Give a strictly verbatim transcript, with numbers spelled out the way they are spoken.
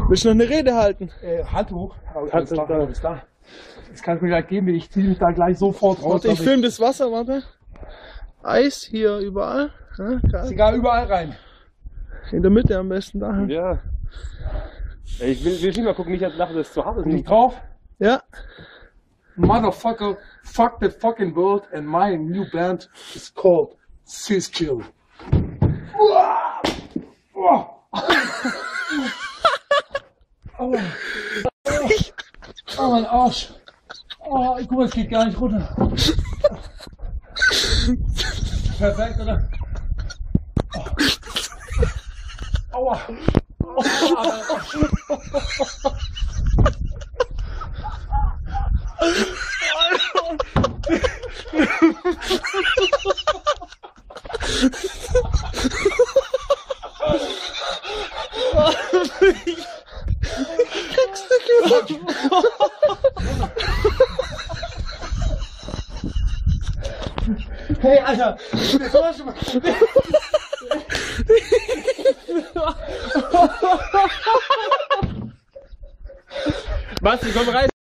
Willst du noch eine Rede halten? Äh, Handtuch. Aber Handtuch das, da. ist da. Das kann ich mir gleich geben. Ich ziehe mich da gleich sofort raus. Warte, ich filme das Wasser, warte. Eis hier überall. Ja, Ist egal, überall rein. in der Mitte am besten da. Ja. Ich will, will nicht mal gucken, nicht dass das zu hart ist. Nicht drauf. Ja. Motherfucker, fuck the fucking world and my new band is called Siskill. Uah! Uah! Oh. Oh. Oh, mein Arsch. Oh, guck mal, es geht gar nicht runter. Perfekt, oder? Oh. Aua. Oh, hey, Alter! Was? Komm rein!